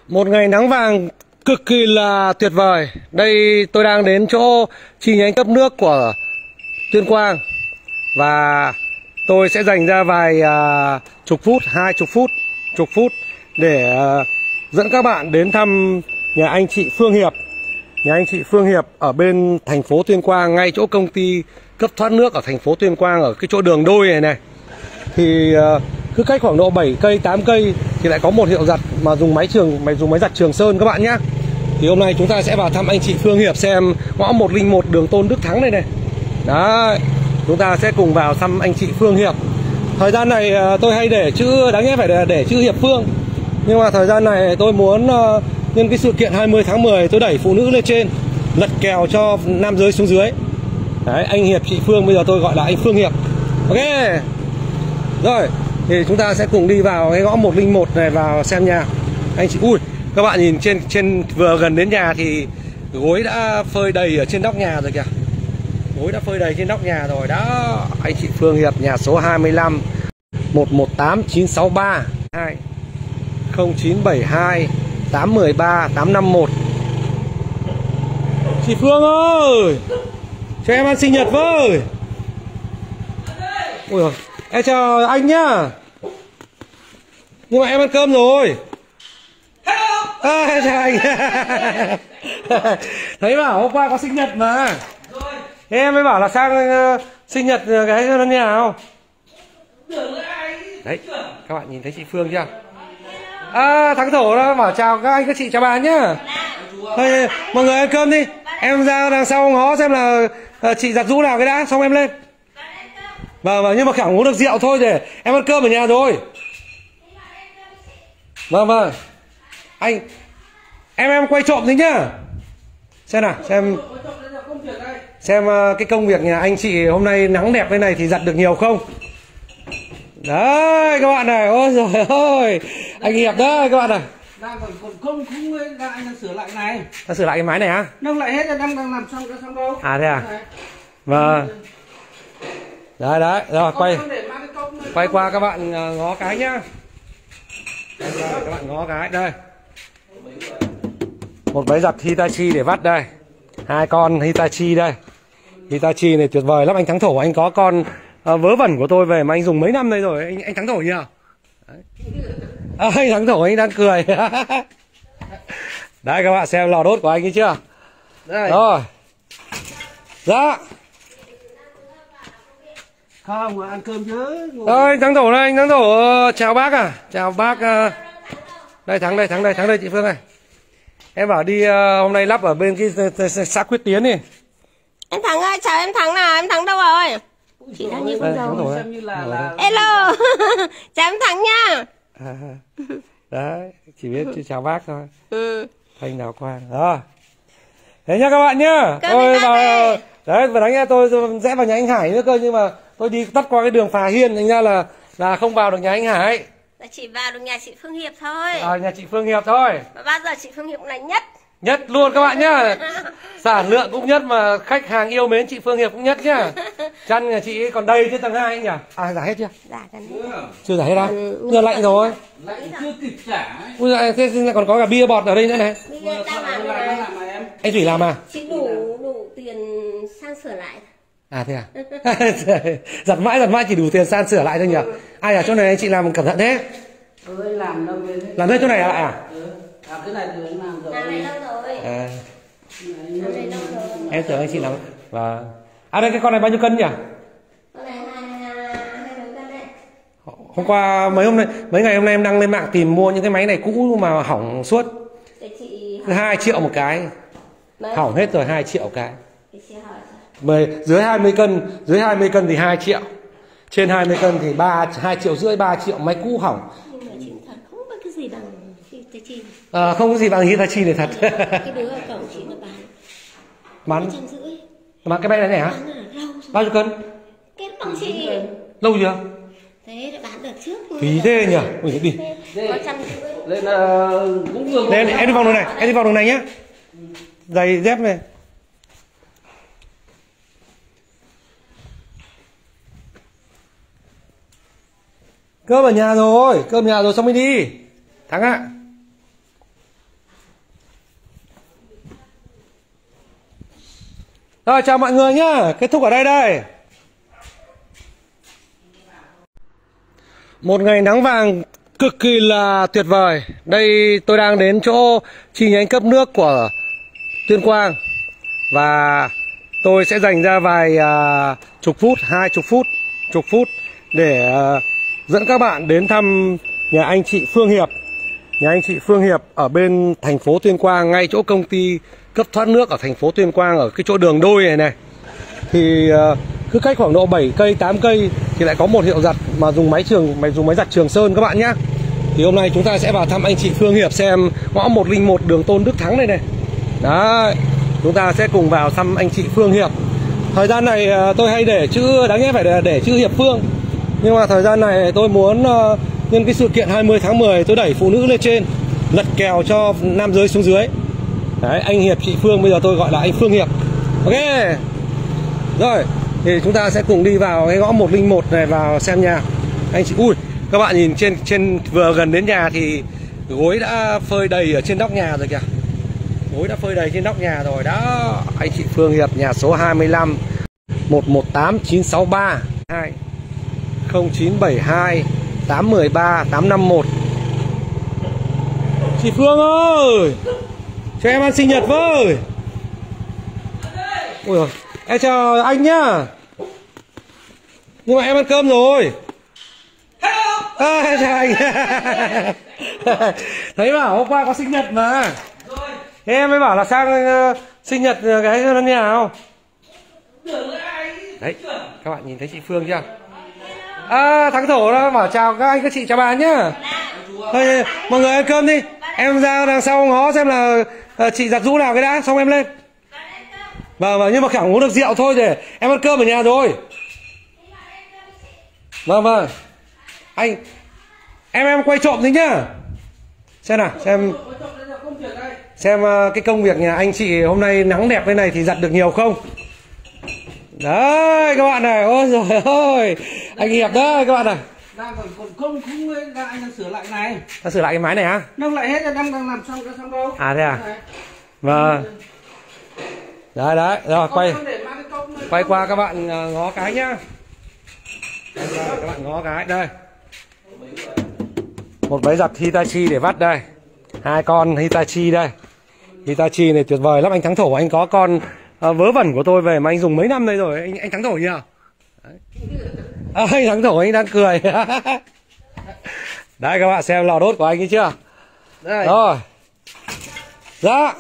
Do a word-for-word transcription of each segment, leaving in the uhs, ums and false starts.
Một ngày nắng vàng cực kỳ là tuyệt vời. Đây tôi đang đến chỗ chi nhánh cấp nước của Tuyên Quang. Và tôi sẽ dành ra vài uh, chục phút, hai chục phút, chục phút để uh, dẫn các bạn đến thăm nhà anh chị Phương Hiệp. Nhà anh chị Phương Hiệp ở bên thành phố Tuyên Quang, ngay chỗ công ty cấp thoát nước ở thành phố Tuyên Quang, ở cái chỗ đường đôi này này. Thì uh, cứ cách khoảng độ bảy cây, tám cây thì lại có một hiệu giặt mà dùng máy trường, máy dùng máy giặt Trường Sơn các bạn nhé. Thì hôm nay chúng ta sẽ vào thăm anh chị Phương Hiệp xem ngõ một không một đường Tôn Đức Thắng này này. Đấy, chúng ta sẽ cùng vào thăm anh chị Phương Hiệp. Thời gian này tôi hay để chữ, đáng nhẽ phải để, để chữ Hiệp Phương. Nhưng mà thời gian này tôi muốn uh, nhân cái sự kiện hai mươi tháng mười tôi đẩy phụ nữ lên trên, lật kèo cho nam giới xuống dưới. Đấy, anh Hiệp chị Phương, bây giờ tôi gọi là anh Phương Hiệp. Ok. Rồi, thì chúng ta sẽ cùng đi vào cái ngõ một không một này vào xem nhà anh chị. Ui, các bạn nhìn trên trên vừa gần đến nhà thì gối đã phơi đầy ở trên nóc nhà rồi kìa. Gối đã phơi đầy trên nóc nhà rồi đó. Anh chị Phương Hiệp, nhà số hai mươi lăm một một tám chín sáu ba hai không chín bảy hai tám một ba tám năm một. Chị Phương ơi, cho em ăn sinh nhật với. Ui giời, em chào anh nhá. Nhưng mà em ăn cơm rồi. À, em chào anh. Thấy bảo hôm qua có sinh nhật mà. Thế em mới bảo là sang uh, sinh nhật uh, cái cho nó như nào. Đấy, các bạn nhìn thấy chị Phương chưa? À, thằng Thổ đó bảo chào các anh, các chị, chào bà nhá. Thôi, mọi người ăn cơm đi. Em ra đằng sau ngó xem là uh, chị giặt rũ nào cái đã, xong em lên. Vâng, vâng, nhưng mà không uống được rượu thôi, để em ăn cơm ở nhà rồi. Vâng, vâng. Anh, em em quay trộm đi nhá. Xem nào, xem xem uh, cái công việc nhà anh chị hôm nay nắng đẹp thế này thì giặt được nhiều không. Đấy các bạn này, ôi trời ơi, anh Hiệp đấy các bạn này. Đang còn còn không không đang anh đang sửa lại này. Đang sửa lại cái máy này á? Nâng lại hết rồi, đang đang làm xong xong đâu. À thế à? Vâng. Đấy đấy, rồi quay quay qua các bạn ngó cái nhá. Đây, các bạn ngó cái đây. Một máy giặt Hitachi để vắt đây. Hai con Hitachi đây. Hitachi này tuyệt vời lắm. Anh Thắng Thổ, anh có con uh, vớ vẩn của tôi về mà anh dùng mấy năm đây rồi. Anh anh Thắng Thổ nhỉ? À, anh Thắng Thổ anh đang cười. Đây các bạn xem lò đốt của anh ấy chưa? Đây. Rồi. Dạ. Không, ăn cơm chứ. Ơi, anh Thắng Thổ đây, anh Thắng Thổ chào bác à? Chào bác. Uh... Đây Thắng đây, Thắng đây, Thắng đây chị Phương này. Em bảo đi uh, hôm nay lắp ở bên cái xã Quyết Tiến đi. Em Thắng ơi, chào em Thắng nào, em Thắng đâu rồi? Chị đang như con dâu. Xem như là, là... Hello. Chào em Thắng nha. À, đấy, chỉ biết chứ chào bác thôi. Ừ. Thanh Đào Quang. Rồi. Thế nhá các bạn nhá. Tôi vào đấy, vừa đánh nghe tôi rẽ vào nhà anh Hải nữa cơ, nhưng mà tôi đi tắt qua cái đường Phà Hiên, thành ra là là không vào được nhà anh Hải. Là chỉ vào được nhà chị Phương Hiệp thôi. À, nhà chị Phương Hiệp thôi. Và bao giờ chị Phương Hiệp cũng là nhất. Nhất luôn các bạn nhá. Sản lượng cũng nhất mà khách hàng yêu mến chị Phương Hiệp cũng nhất nhá. Chăn nhà chị còn đầy trên tầng hai anh nhỉ? À giả hết chưa? Giả gần chưa giả hết đâu. Ừ, giờ lạnh rồi. Lạnh chưa kịp trả. Ui giời, thế còn có cả bia bọt ở đây nữa này. Anh Thủy làm à? Chị đủ đủ tiền san sửa lại. À thế à? Giặt mãi giặt mãi chỉ đủ tiền san sửa lại thôi nhỉ? Ừ. Ai ở chỗ này anh chị làm cẩn thận thế? Ừ, làm đâu bên đấy. Làm hết chỗ này lại à? Ừ. À, cái này thì anh làm rồi. Làm này lâu rồi. À. Làm này lâu rồi. Em tưởng anh chị làm. Và à đây, cái con này bao nhiêu cân nhỉ? Con này hai hai mấy cân đấy. Hôm qua mấy hôm nay mấy ngày hôm nay em đăng lên mạng tìm mua những cái máy này cũ mà hỏng suốt. Để chị hai triệu một cái. Mấy? Hỏng hết rồi, hai triệu cái. Để chị hỏi. Mười, dưới hai mươi cân, dưới hai mươi cân thì hai triệu. Trên hai mươi cân thì ba hai triệu rưỡi, ba triệu, máy cũ hỏng. Nhưng mà chị thật không có cái gì bằng Hitachi. À, không có gì bằng Hitachi này thật. Cái đứa ở cổng chị nó bán. Bán. Trăm rưỡi. Mà cái máy này này hả? Bao nhiêu cân? Cái bằng chị. Lâu chưa? Thế đã bán được trước. Phí thế nhỉ? Ui đi. Có trăm rưỡi. Lên là cũng được. Lên em đi vào đường này, em đi vào đường này nhá. Giày dép này. Cơm ở nhà rồi, cơm nhà rồi xong mới đi. Thắng ạ. Rồi chào mọi người nhá, kết thúc ở đây đây. Một ngày nắng vàng cực kỳ là tuyệt vời. Đây tôi đang đến chỗ chi nhánh cấp nước của Tuyên Quang. Và tôi sẽ dành ra vài uh, chục phút, hai chục phút, chục phút để uh, dẫn các bạn đến thăm nhà anh chị Phương Hiệp. Nhà anh chị Phương Hiệp ở bên thành phố Tuyên Quang, ngay chỗ công ty cấp thoát nước ở thành phố Tuyên Quang, ở cái chỗ đường đôi này này. Thì uh, cứ cách khoảng độ bảy cây, tám cây thì lại có một hiệu giặt mà dùng máy trường, máy dùng máy giặt Trường Sơn các bạn nhé. Thì hôm nay chúng ta sẽ vào thăm anh chị Phương Hiệp xem ngõ một linh một đường Tôn Đức Thắng này này. Đấy, chúng ta sẽ cùng vào thăm anh chị Phương Hiệp. Thời gian này uh, tôi hay để chữ, đáng nhẽ phải để, để chữ Hiệp Phương. Nhưng mà thời gian này tôi muốn uh, nhân cái sự kiện hai mươi tháng mười tôi đẩy phụ nữ lên trên, lật kèo cho nam giới xuống dưới. Đấy, anh Hiệp chị Phương, bây giờ tôi gọi là anh Phương Hiệp. Ok. Rồi, thì chúng ta sẽ cùng đi vào cái ngõ một linh một này vào xem nhà anh chị. Ui, các bạn nhìn trên trên vừa gần đến nhà thì gối đã phơi đầy ở trên nóc nhà rồi kìa. Gối đã phơi đầy trên nóc nhà rồi đó. Anh chị Phương Hiệp, nhà số hai mươi lăm một một tám chín sáu ba hai không chín bảy hai tám một ba tám năm một. Chị Phương ơi, cho em ăn sinh nhật với. Ôi rồi, em chào anh nhá. Nhưng mà em ăn cơm rồi. À, chào anh. Thấy bảo hôm qua có sinh nhật mà. Thế em mới bảo là sang uh, sinh nhật uh, cái lần nào. Đấy, các bạn nhìn thấy chị Phương chưa? À, thằng Thổ nó bảo chào các anh các chị, chào bà nhá. Thôi, mọi người ăn cơm đi. Em ra đằng sau ngó xem là uh, chị giặt rũ nào cái đã, xong em lên. Vâng, vâng, nhưng mà chẳng uống được rượu thôi, để em ăn cơm ở nhà rồi. Vâng, vâng. Anh, em em quay trộm thế nhá. Xem nào, xem xem uh, cái công việc nhà anh chị hôm nay nắng đẹp thế này thì giặt được nhiều không. Đấy các bạn này, ôi rồi ôi, anh Hiệp đấy các bạn này. Đang còn còn không không đang anh đang sửa lại cái này. Đang sửa lại cái máy này hả? Nâng lại hết, đang đang làm xong cái xong đâu. À thế à? Vâng. Đấy đấy, rồi quay quay qua các bạn uh, ngó cái nhá. Đây, các bạn ngó cái đây. Một máy giặt Hitachi để vắt đây. Hai con Hitachi đây. Hitachi này tuyệt vời lắm. Anh Thắng Thổ, anh có con uh, vớ vẩn của tôi về mà anh dùng mấy năm đây rồi. Anh anh Thắng Thổ nhỉ? À, anh Thắng Thổ anh đang cười. Đấy các bạn xem lò đốt của anh ấy chưa? Đây. Rồi. Dạ.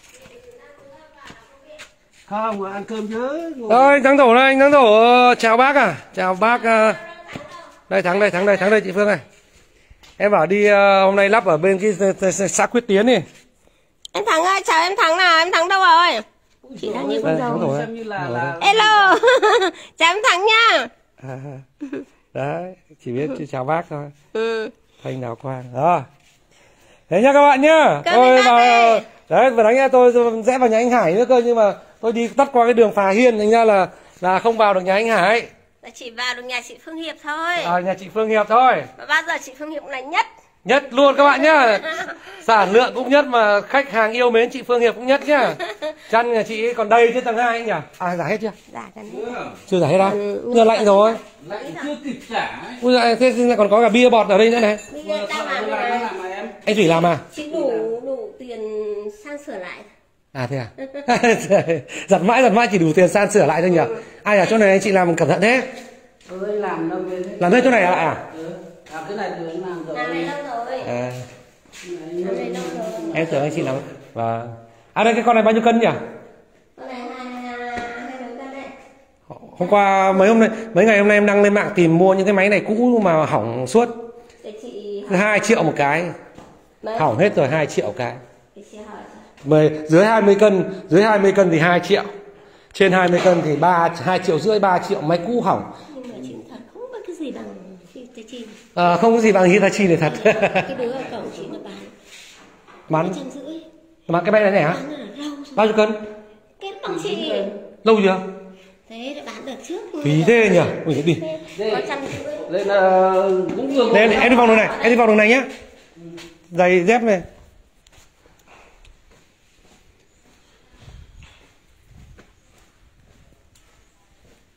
Không, ăn cơm chứ. Rồi anh Thắng Thổ đây, anh Thắng Thổ chào bác à. Chào bác. Uh... Đây Thắng đây, Thắng đây, Thắng đây chị Phương này. Em bảo đi uh, hôm nay lắp ở bên cái xã Quyết Tiến đi. Em Thắng ơi, chào em Thắng nào, em Thắng đâu rồi? Chị đang như con dâu. Xem như là là Hello. Chào em Thắng nha. À, đấy, chỉ biết chào bác thôi. Ừ. Thanh Đào Quang. Rồi. Thế nhá các bạn nhá. Cơm Tôi vào đây. đấy, vừa đánh tôi rẽ vào nhà anh Hải nữa cơ, nhưng mà tôi đi tắt qua cái đường Phà Hiên, thành ra là là không vào được nhà anh Hải. Là chỉ vào được nhà chị Phương Hiệp thôi. À, nhà chị Phương Hiệp thôi. Và bao giờ chị Phương Hiệp là nhất. Nhất luôn các bạn nhá. Sản lượng cũng nhất mà khách hàng yêu mến chị Phương Hiệp cũng nhất nhá. Chăn nhà chị còn đầy trên tầng hai nhỉ? À, giả hết chưa? Dạ chăn. Chưa giả hết đâu. Giờ lạnh rồi. lại chưa kịp trả. Ui giời, thế còn có cả bia bọt ở đây nữa này. Bây giờ tao làm rồi Làm này. mà em. Anh Thủy làm à? Chị đủ đủ tiền sang sửa lại. À thế à? Giặt mãi giặt mãi chỉ đủ tiền san sửa lại thôi nhỉ? Ai ở chỗ này anh chị làm cẩn thận thế? Ừ, anh làm đâu bên đấy. Làm hết chỗ này lại à? Ừ. À, cái này thì anh làm rồi. Làm này lâu rồi. À, Làm này lâu rồi. em tưởng anh chị làm. Và à đây, cái con này bao nhiêu cân nhỉ? Con này hai hai đứa cân đấy. Hôm qua mấy hôm nay mấy ngày hôm nay em đăng lên mạng tìm mua những cái máy này cũ mà hỏng suốt. Để chị Hai triệu một cái. Mấy? Hỏng hết rồi, hai triệu cái. Để chị hỏi. Về dưới hai mươi cân, dưới hai mươi cân thì hai triệu. Trên hai mươi cân thì ba hai triệu rưỡi, ba triệu, máy cũ hỏng. Nhưng mà chị thật không có cái gì bằng Hitachi. À, không có gì bằng Hitachi này thật. Cái đứa ở cổng chị nó bán Bán trăm rưỡi. bán cái bay này hả? Bán là lâu rồi. Bao nhiêu cân? Cái bằng chị Lâu chưa? thế để bán được trước. Phí thế nhỉ? Ui đi. Có trăm rưỡi. Đây là cũng vừa. Đây, em đi vào đường này, em đi vào đường này nhá. Giày dép này.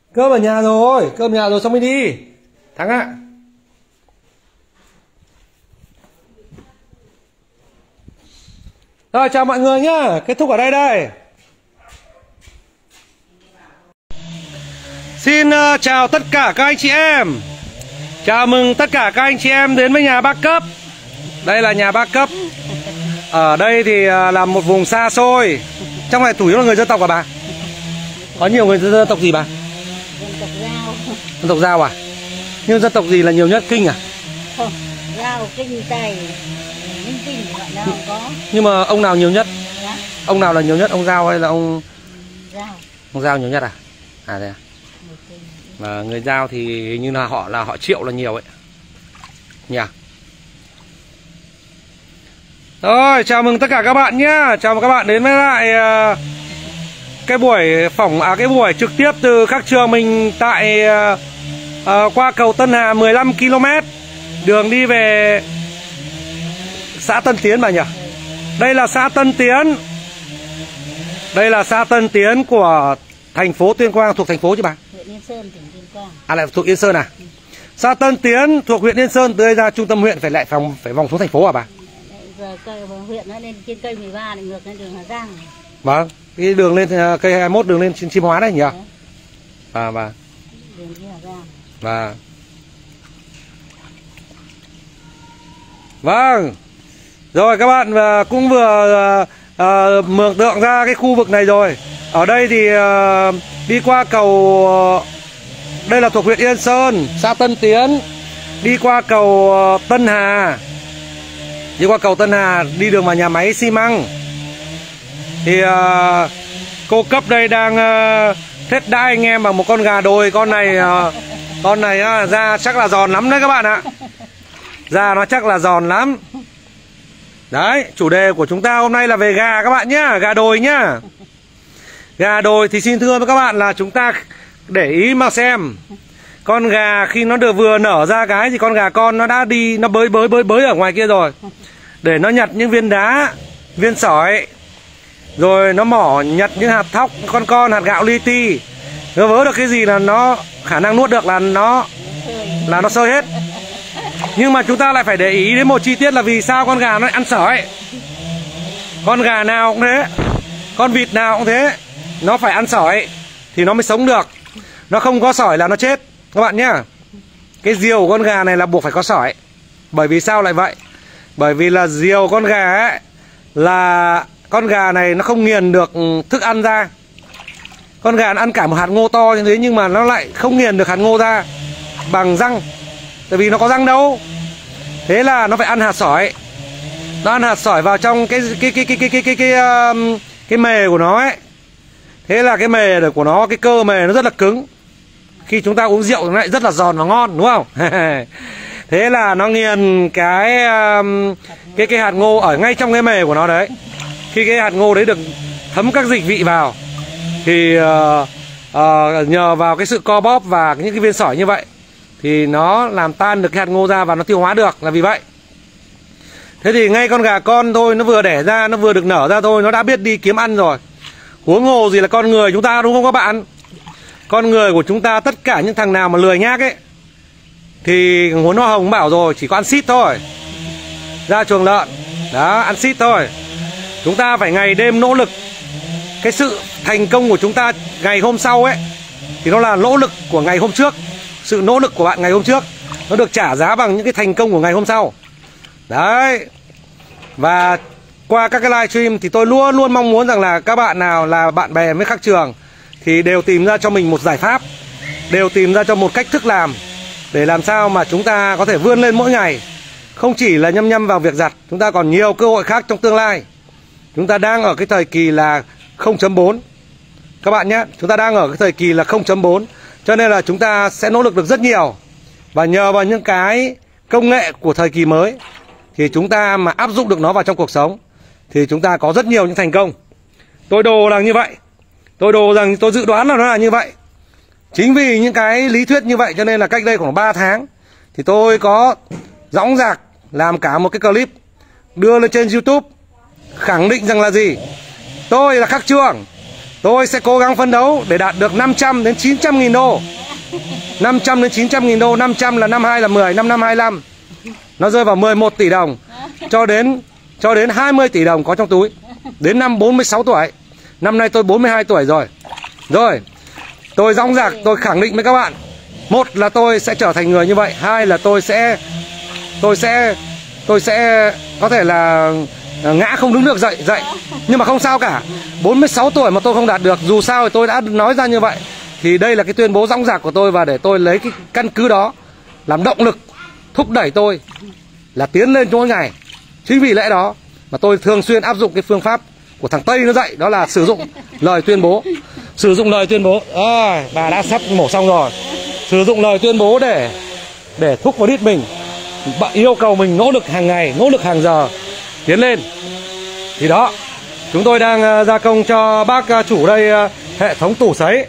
Cơm ở nhà rồi, cơm nhà rồi xong mới đi. Thắng ạ. Rồi chào mọi người nhá, kết thúc ở đây đây. Xin uh, chào tất cả các anh chị em. Chào mừng tất cả các anh chị em đến với nhà bác cấp. Đây là nhà bác cấp. Ở đây thì uh, là một vùng xa xôi. Trong này chủ yếu là người dân tộc à bà? Có nhiều người dân tộc gì bà? Dân tộc Dao. Dân tộc Dao à? Nhưng dân tộc gì là nhiều nhất? Kinh à? Không, Dao, Kinh, Tày, Ninh Kinh thì gọi là không có. Nhưng mà ông nào nhiều nhất? Dạ. Ông nào là nhiều nhất? Ông Dao hay là ông... Dao. Ông Dao nhiều nhất à? À thế à? Và người Dao thì hình như là họ là họ Triệu là nhiều ấy nhỉ. Rồi chào mừng tất cả các bạn nhé. Chào mừng các bạn đến với lại uh, cái buổi phỏng à cái buổi trực tiếp từ các trường mình tại uh, uh, qua cầu Tân Hà mười lăm ki lô mét đường đi về xã Tân Tiến bà nhỉ. Đây là xã Tân Tiến. Đây là xã Tân Tiến của thành phố Tuyên Quang, thuộc thành phố chứ bà? Huyện Yên Sơn, tỉnh Tuyên Quang. À lại thuộc Yên Sơn à? Ừ. Xã Tân Tiến thuộc huyện Yên Sơn, từ đây ra trung tâm huyện phải lại phòng phải vòng xuống thành phố à bà? Giờ cây huyện nó lên trên cây mười ba lại ngược lên đường Hà Giang. Vâng, cái đường lên cây hai mươi mốt đường lên trên Chiêm Hóa đấy nhỉ? À và đường đi Hà Giang. Và vâng. Rồi các bạn cũng vừa uh, mường tượng ra cái khu vực này rồi. Ở đây thì uh, đi qua cầu uh, đây là thuộc huyện Yên Sơn, xã Tân Tiến. Đi qua cầu uh, Tân Hà. Đi qua cầu Tân Hà đi đường vào nhà máy xi măng. Thì uh, cô cấp đây đang uh, thết đãi anh em bằng một con gà đồi. Con này uh, con này uh, da chắc là giòn lắm đấy các bạn ạ. Da nó chắc là giòn lắm. Đấy, chủ đề của chúng ta hôm nay là về gà các bạn nhá, gà đồi nhá. Gà đồi thì xin thưa với các bạn là chúng ta để ý mà xem. Con gà khi nó được vừa nở ra cái thì con gà con nó đã đi, nó bới bới bới bới ở ngoài kia rồi. Để nó nhặt những viên đá, viên sỏi. Rồi nó mỏ nhặt những hạt thóc, con con, hạt gạo li ti. Nó vớ được cái gì là nó khả năng nuốt được là nó là nó sơi hết. Nhưng mà chúng ta lại phải để ý đến một chi tiết là vì sao con gà nó ăn sỏi. Con gà nào cũng thế, con vịt nào cũng thế, nó phải ăn sỏi thì nó mới sống được. Nó không có sỏi là nó chết các bạn nhá. Cái diều của con gà này là buộc phải có sỏi. Bởi vì sao lại vậy? Bởi vì là diều con gà ấy, là con gà này nó không nghiền được thức ăn ra. Con gà nó ăn cả một hạt ngô to như thế nhưng mà nó lại không nghiền được hạt ngô ra bằng răng. Tại vì nó có răng đâu. Thế là nó phải ăn hạt sỏi. Nó ăn hạt sỏi vào trong cái cái cái cái cái cái cái cái, cái, cái mề của nó ấy. Thế là cái mề của nó, cái cơ mề nó rất là cứng. Khi chúng ta uống rượu nó lại rất là giòn và ngon đúng không? Thế là nó nghiền cái cái cái hạt ngô ở ngay trong cái mề của nó đấy. Khi cái hạt ngô đấy được thấm các dịch vị vào thì uh, uh, nhờ vào cái sự co bóp và những cái viên sỏi như vậy thì nó làm tan được cái hạt ngô ra và nó tiêu hóa được, là vì vậy. Thế thì ngay con gà con thôi, nó vừa đẻ ra, nó vừa được nở ra thôi, nó đã biết đi kiếm ăn rồi. Huống hồ gì là con người chúng ta đúng không các bạn? Con người của chúng ta, tất cả những thằng nào mà lười nhác ấy thì Huấn Hoa Hồng bảo rồi, chỉ có ăn xít thôi. Ra chuồng lợn, đó, ăn xít thôi. Chúng ta phải ngày đêm nỗ lực. Cái sự thành công của chúng ta ngày hôm sau ấy thì nó là nỗ lực của ngày hôm trước. Sự nỗ lực của bạn ngày hôm trước nó được trả giá bằng những cái thành công của ngày hôm sau. Đấy. Và qua các cái livestream thì tôi luôn luôn mong muốn rằng là các bạn nào là bạn bè với các trường thì đều tìm ra cho mình một giải pháp, đều tìm ra cho một cách thức làm để làm sao mà chúng ta có thể vươn lên mỗi ngày. Không chỉ là nhăm nhăm vào việc giặt, chúng ta còn nhiều cơ hội khác trong tương lai. Chúng ta đang ở cái thời kỳ là không chấm bốn. Các bạn nhé, chúng ta đang ở cái thời kỳ là không chấm bốn. Cho nên là chúng ta sẽ nỗ lực được rất nhiều. Và nhờ vào những cái công nghệ của thời kỳ mới thì chúng ta mà áp dụng được nó vào trong cuộc sống thì chúng ta có rất nhiều những thành công. Tôi đồ là như vậy. Tôi đồ rằng tôi dự đoán là nó là như vậy. Chính vì những cái lý thuyết như vậy cho nên là cách đây khoảng ba tháng thì tôi có dõng dạc làm cả một cái clip đưa lên trên YouTube khẳng định rằng là gì? Tôi là Khắc Trường. Tôi sẽ cố gắng phấn đấu để đạt được năm trăm đến chín trăm nghìn đô. năm trăm đến chín trăm nghìn đô. Năm trăm là năm hai là mười, năm năm hai lăm. Nó rơi vào mười một tỷ đồng. Cho đến cho đến hai mươi tỷ đồng có trong túi. Đến năm bốn mươi sáu tuổi. Năm nay tôi bốn mươi hai tuổi rồi. Rồi, tôi dõng dạc, tôi khẳng định với các bạn, một là tôi sẽ trở thành người như vậy, hai là tôi sẽ tôi sẽ tôi sẽ có thể là ngã không đứng được dậy dậy. Nhưng mà không sao cả. bốn mươi sáu tuổi mà tôi không đạt được, dù sao thì tôi đã nói ra như vậy. Thì đây là cái tuyên bố dõng dạc của tôi, và để tôi lấy cái căn cứ đó làm động lực thúc đẩy tôi là tiến lên mỗi ngày. Chính vì lẽ đó mà tôi thường xuyên áp dụng cái phương pháp của thằng Tây nó dạy, đó là sử dụng lời tuyên bố. Sử dụng lời tuyên bố. À, bà đã sắp mổ xong rồi. Sử dụng lời tuyên bố để để thúc vào đít mình, yêu cầu mình nỗ lực hàng ngày, nỗ lực hàng giờ tiến lên. Thì đó, chúng tôi đang gia công cho bác chủ đây hệ thống tủ sấy.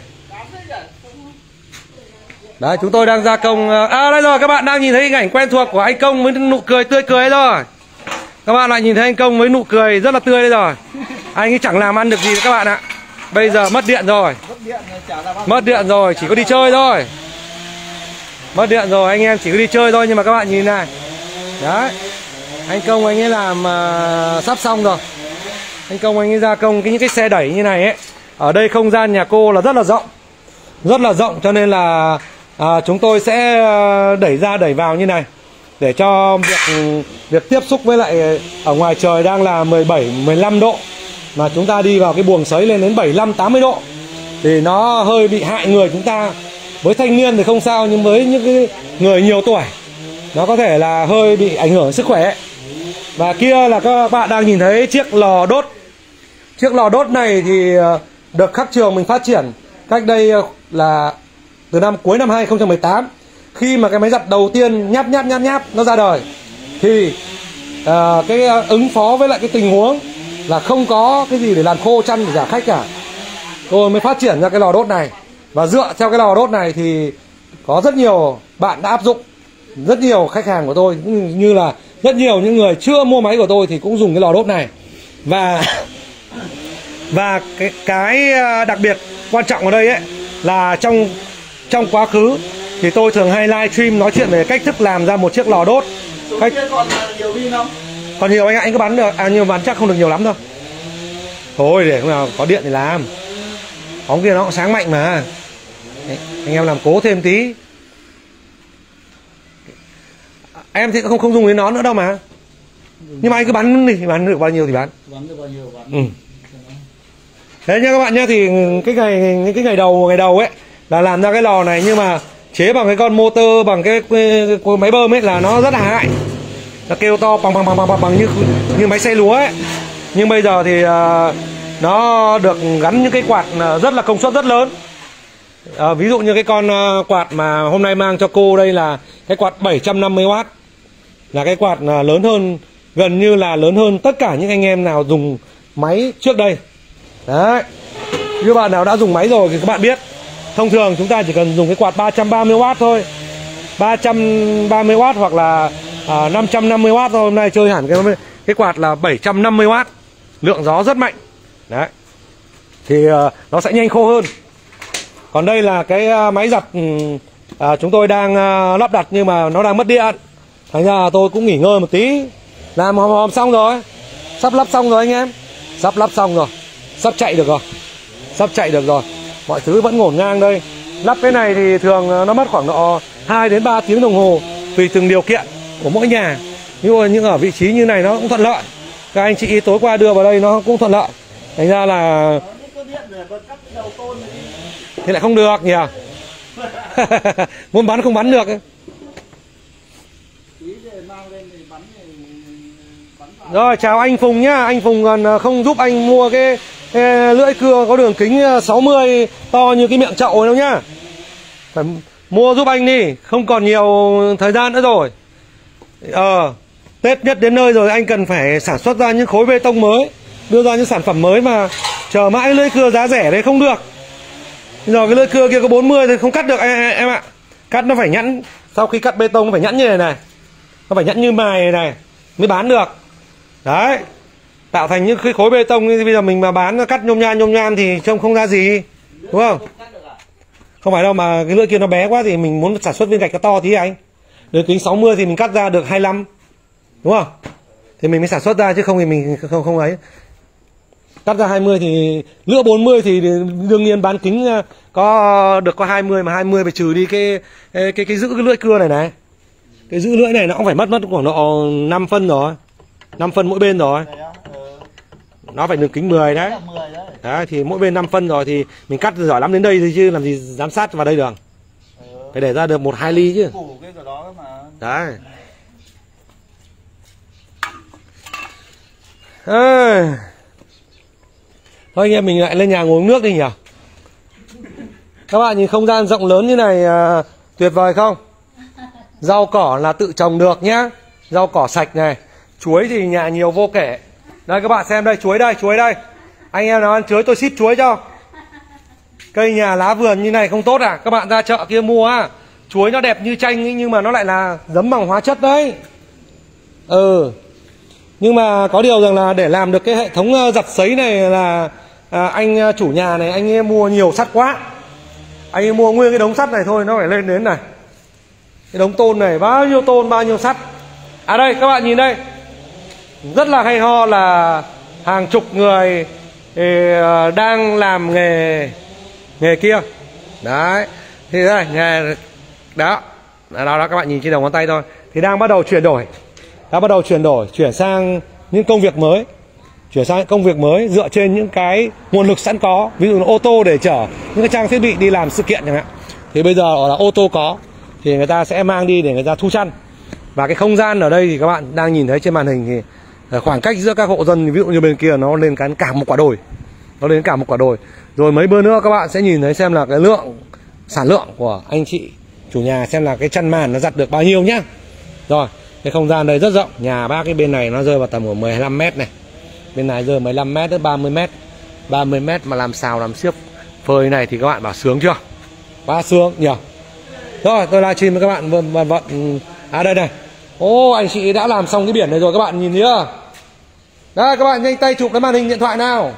Đấy, chúng tôi đang gia công. À đây rồi, các bạn đang nhìn thấy hình ảnh quen thuộc của anh Công với nụ cười tươi cười rồi. Các bạn lại nhìn thấy anh Công với nụ cười rất là tươi đây rồi. Anh ấy chẳng làm ăn được gì các bạn ạ. Bây giờ mất điện rồi. Mất điện rồi, chỉ có đi chơi thôi. Mất điện rồi, anh em chỉ có đi chơi thôi. Nhưng mà các bạn nhìn này. Đấy, anh Công anh ấy làm uh, sắp xong rồi. Anh Công anh ấy gia công cái, những cái xe đẩy như này ấy. Ở đây không gian nhà cô là rất là rộng. Rất là rộng, cho nên là uh, chúng tôi sẽ uh, đẩy ra đẩy vào như này, để cho việc việc tiếp xúc với lại ở ngoài trời đang là mười bảy, mười lăm độ, mà chúng ta đi vào cái buồng sấy lên đến bảy mươi lăm, tám mươi độ thì nó hơi bị hại người chúng ta. Với thanh niên thì không sao, nhưng với những cái người nhiều tuổi nó có thể là hơi bị ảnh hưởng đến sức khỏe. Và kia là các bạn đang nhìn thấy chiếc lò đốt. Chiếc lò đốt này thì được khắc trường mình phát triển cách đây là từ năm cuối năm hai không một tám. Khi mà cái máy giặt đầu tiên nháp nháp nháp nháp nó ra đời thì uh, cái uh, ứng phó với lại cái tình huống là không có cái gì để làm khô chăn để trả khách cả, tôi mới phát triển ra cái lò đốt này. Và dựa theo cái lò đốt này thì có rất nhiều bạn đã áp dụng. Rất nhiều khách hàng của tôi, như là rất nhiều những người chưa mua máy của tôi thì cũng dùng cái lò đốt này. Và và cái, cái đặc biệt quan trọng ở đây ấy là trong trong quá khứ thì tôi thường hay live stream nói chuyện về cách thức làm ra một chiếc lò đốt. Cách... còn nhiều pin không? Còn nhiều anh ạ, anh cứ bắn được, à nhưng mà bắn chắc không được nhiều lắm đâu. Thôi để hôm nào có điện thì làm. Bóng kia nó cũng sáng mạnh mà. Đấy, anh em làm cố thêm tí. Em thì không không dùng đến nó nữa đâu mà. Nhưng mà anh cứ bắn đi, bắn được bao nhiêu thì bắn. Bắn được bao nhiêu bắn. Ừ. Thế nha các bạn nhá, thì cái ngày cái ngày đầu ngày đầu ấy là làm ra cái lò này, nhưng mà chế bằng cái con motor, bằng cái, cái, cái máy bơm ấy là nó rất là hại. Nó kêu to bằng bằng bằng bằng, bằng như như máy xay lúa ấy. Nhưng bây giờ thì uh, nó được gắn những cái quạt rất là công suất rất lớn. Uh, ví dụ như cái con uh, quạt mà hôm nay mang cho cô đây là cái quạt bảy trăm năm mươi oát. Là cái quạt uh, lớn hơn, gần như là lớn hơn tất cả những anh em nào dùng máy trước đây. Đấy. Như bạn nào đã dùng máy rồi thì các bạn biết, thông thường chúng ta chỉ cần dùng cái quạt ba trăm ba mươi oát thôi, ba trăm ba mươi oát hoặc là à, năm trăm năm mươi oát thôi. Hôm nay chơi hẳn cái cái quạt là bảy trăm năm mươi oát, lượng gió rất mạnh. Đấy. Thì uh, nó sẽ nhanh khô hơn. Còn đây là cái uh, máy giặt uh, chúng tôi đang uh, lắp đặt nhưng mà nó đang mất điện. Thành ra tôi cũng nghỉ ngơi một tí. Làm hòm hòm xong rồi, sắp lắp xong rồi anh em, sắp lắp xong rồi, sắp chạy được rồi, sắp chạy được rồi. Mọi thứ vẫn ngổn ngang đây. Lắp cái này thì thường nó mất khoảng độ hai đến ba tiếng đồng hồ, tùy từng điều kiện của mỗi nhà. Nhưng, nhưng ở vị trí như này nó cũng thuận lợi. Các anh chị tối qua đưa vào đây nó cũng thuận lợi. Thành ra là thế lại không được nhỉ. Muốn bắn không bắn được. Rồi chào anh Phùng nhá. Anh Phùng còn không giúp anh mua cái, cái lưỡi cưa có đường kính sáu mươi to như cái miệng chậu đâu nhá. Phải mua giúp anh đi, không còn nhiều thời gian nữa rồi. Ờ Tết nhất đến nơi rồi, anh cần phải sản xuất ra những khối bê tông mới, đưa ra những sản phẩm mới, mà chờ mãi lưỡi cưa giá rẻ đấy không được. Rồi cái lưỡi cưa kia có bốn mươi thì không cắt được em, em ạ. Cắt nó phải nhẵn, sau khi cắt bê tông nó phải nhẵn như này này, nó phải nhẵn như mài này, này mới bán được. Đấy. tạo thành những cái khối bê tông. Bây giờ mình mà bán cắt nhôm nhan nhôm nham thì trông không ra gì, đúng không? Không phải đâu, mà cái lưỡi kia nó bé quá thì mình muốn sản xuất viên gạch nó to tí anh. Đường kính sáu mươi thì mình cắt ra được hai mươi lăm, đúng không? Thì mình mới sản xuất ra, chứ không thì mình không không ấy. Cắt ra hai mươi thì lưỡi bốn mươi thì đương nhiên bán kính có được có hai mươi, mà hai mươi phải trừ đi cái cái cái, cái giữ cái lưỡi cưa này này. Cái giữ lưỡi này nó cũng phải mất mất khoảng độ năm phân rồi. năm phân mỗi bên rồi. Nó phải đường kính mười đấy. Đấy thì mỗi bên năm phân rồi thì mình cắt giỏi lắm đến đây thôi, chứ làm gì giám sát vào đây được. Phải để ra được một hai ly chứ. Đấy. À. Thôi anh em mình lại lên nhà ngồi uống nước đi nhỉ. Các bạn nhìn không gian rộng lớn như này à, tuyệt vời không? Rau cỏ là tự trồng được nhá. Rau cỏ sạch này. Chuối thì nhà nhiều vô kể. Đây các bạn xem đây, chuối đây, chuối đây. Anh em nào ăn chuối tôi ship chuối cho. Cây nhà lá vườn như này không tốt à? Các bạn ra chợ kia mua á. Chuối nó đẹp như tranh nhưng mà nó lại là giấm bằng hóa chất đấy. Ừ. Nhưng mà có điều rằng là để làm được cái hệ thống giặt sấy này là à, anh chủ nhà này anh ấy mua nhiều sắt quá. Anh ấy mua nguyên cái đống sắt này thôi nó phải lên đến này. Cái đống tôn này bao nhiêu tôn bao nhiêu sắt. À đây các bạn nhìn đây. Rất là hay ho là hàng chục người thì đang làm nghề nghề kia. Đấy. Thì đây nghề đó. Đó đó các bạn nhìn trên đầu ngón tay thôi. Thì đang bắt đầu chuyển đổi. Đã bắt đầu chuyển đổi, chuyển sang những công việc mới. Chuyển sang những công việc mới dựa trên những cái nguồn lực sẵn có. Ví dụ là ô tô để chở những cái trang thiết bị đi làm sự kiện chẳng hạn. Thì bây giờ là ô tô có thì người ta sẽ mang đi để người ta thu chăn. Và cái không gian ở đây thì các bạn đang nhìn thấy trên màn hình thì khoảng cách giữa các hộ dân, ví dụ như bên kia nó lên cái cả một quả đồi. Nó lên cả một quả đồi. Rồi mấy bữa nữa các bạn sẽ nhìn thấy xem là cái lượng sản lượng của anh chị chủ nhà, xem là cái chăn màn nó giặt được bao nhiêu nhá. Rồi, cái không gian đây rất rộng. Nhà bác cái bên này nó rơi vào tầm của mười lăm mét này. Bên này rơi mười lăm mét đến ba mươi mét. ba mươi mét mà làm xào làm xiếc phơi này thì các bạn bảo sướng chưa? Quá sướng nhỉ. Rồi, tôi livestream với các bạn vận vận vận à đây này. Ô, anh chị đã làm xong cái biển này rồi các bạn nhìn thấy chưa? Đây các bạn nhanh tay chụp cái màn hình điện thoại nào.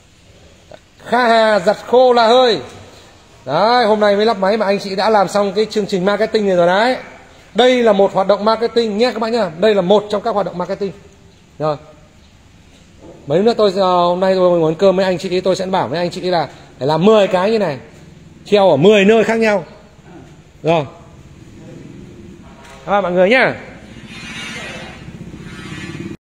Kha Hà giặt khô là hơi. Đấy, hôm nay mới lắp máy mà anh chị đã làm xong cái chương trình marketing này rồi đấy. Đây là một hoạt động marketing nhé các bạn nhá. Đây là một trong các hoạt động marketing. Rồi. Mấy nữa tôi hôm nay tôi ngồi ăn cơm với anh chị, tôi sẽ bảo với anh chị là phải làm mười cái như này. Treo ở mười nơi khác nhau. Rồi. Các bạn mọi người nhá.